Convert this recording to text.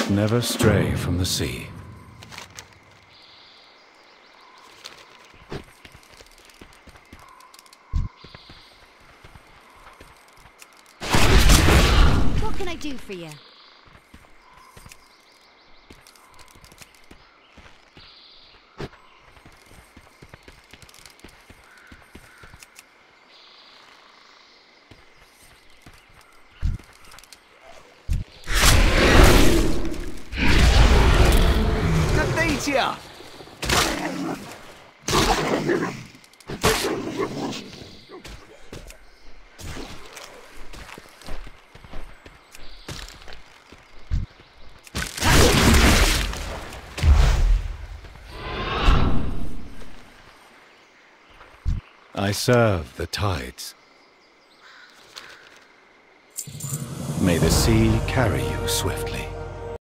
must never stray from the sea. What can I do for you? Nadetia! I serve the tides. May the sea carry you swiftly.